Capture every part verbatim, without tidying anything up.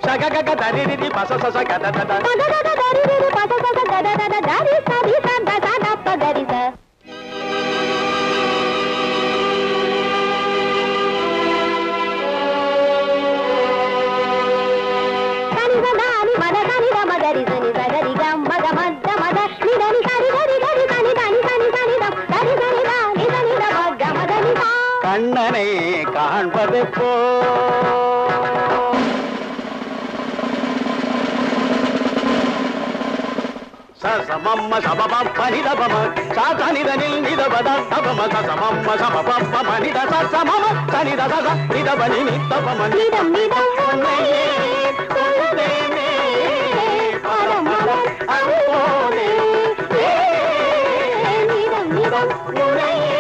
சக கக தரி ரி பச சச கத தத கத கத தரி ரி பச சச கத தத தரி சரி சத சத பகரி ச கனி சதானி மத கனி ர மகரி சனி சகரி க மக மத மத நிதனி சரி கரி கரி சனி தனி சனி சனி ர சரி சனி ர நிதனி ர மக மத நி சா கண்ணனை காண்பது போ சமம்ம சமபம் பனிதபம சாதனிதனில் நிதபத தபம சமம்ம சமபம் பனித சமம சனித சத நிதபனி நிதபம நிதம் நிதம் உன்னையே கொள்ளுதேனே பரமர அன்போனே நிதம் நிதம் உன்னையே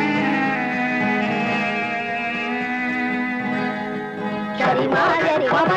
சரி மாதரி மப